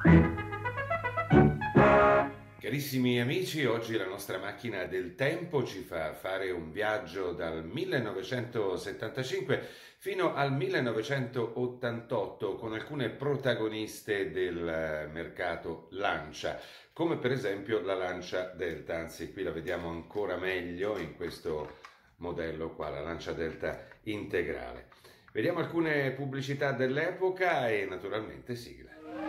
Carissimi amici, oggi la nostra macchina del tempo ci fa fare un viaggio dal 1975 fino al 1988 con alcune protagoniste del mercato Lancia, come per esempio la Lancia Delta, anzi qui la vediamo ancora meglio in questo modello qua, la Lancia Delta integrale. Vediamo alcune pubblicità dell'epoca e naturalmente sigla.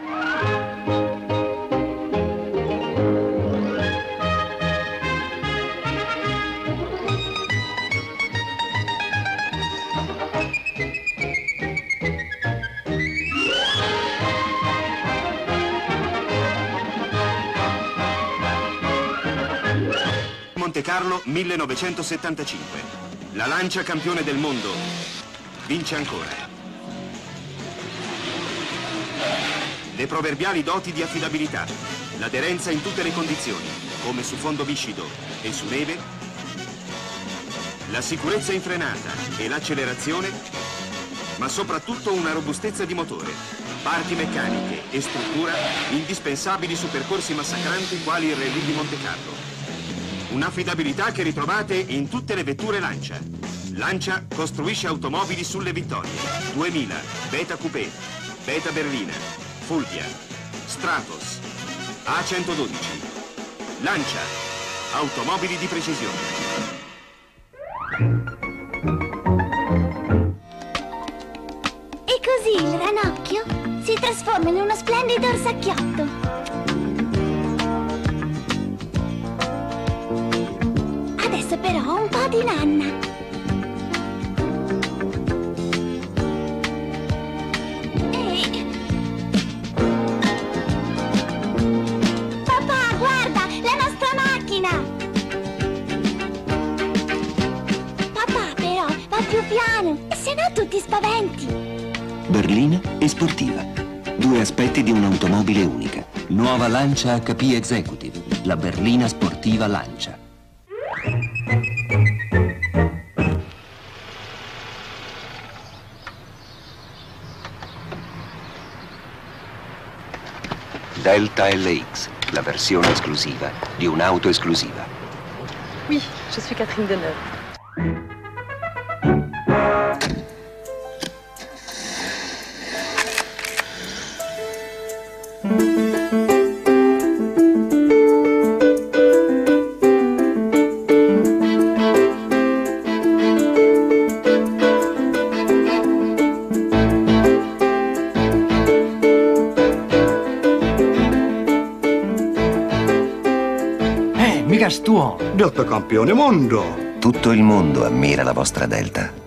Monte Carlo 1975. La Lancia campione del mondo vince ancora. Le proverbiali doti di affidabilità, l'aderenza in tutte le condizioni, come su fondo viscido e su neve, la sicurezza in frenata e l'accelerazione, ma soprattutto una robustezza di motore, parti meccaniche e struttura indispensabili su percorsi massacranti quali il Rallye di Monte Carlo. Un'affidabilità che ritrovate in tutte le vetture Lancia. Lancia costruisce automobili sulle vittorie. 2000, Beta Coupé, Beta Berlina, Fulvia, Stratos, A112. Lancia, automobili di precisione. E così il ranocchio si trasforma in uno splendido orsacchiotto. Adesso però un po' di nanna. Papà, guarda, la nostra macchina! Papà, però, va più piano, se no tu ti spaventi. Berlina e sportiva. Due aspetti di un'automobile unica. Nuova Lancia HP Executive. La berlina sportiva Lancia. Delta LX, la versione esclusiva di un'auto esclusiva. Oui, je suis Catherine Deneuve. Mica stuo! Delta campione mondo! Tutto il mondo ammira la vostra Delta.